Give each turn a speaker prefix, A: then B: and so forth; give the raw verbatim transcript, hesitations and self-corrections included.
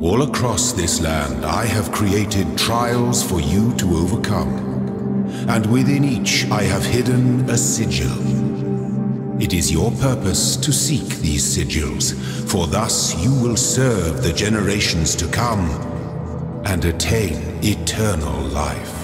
A: All across this land, I have created trials for you to overcome. And within each, I have hidden a sigil. It is your purpose to seek these sigils, for thus you will serve the generations to come and attain eternal life.